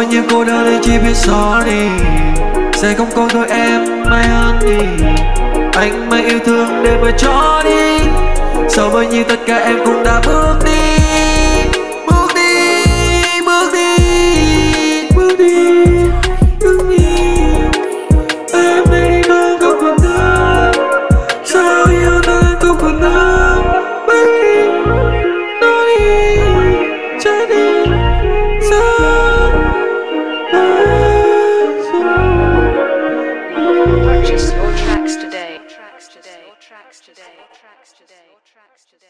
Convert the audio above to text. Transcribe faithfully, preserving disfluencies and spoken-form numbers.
nhiêu cô đơn nên chỉ biết sorry. Sẽ không còn thôi em mãi hơn đi. Anh mãi yêu thương để mà cho đi. Sau bao nhiêu tất cả em cũng đã bước đi. Bước đi, bước đi, bước đi, bước đi. Em đây không không còn nữa. Sao yêu thương không còn nữa. Baby, nói đi, trái đi, sao. Purchase your tracks today. Tracks today. Tracks today. Tracks today. Tracks today.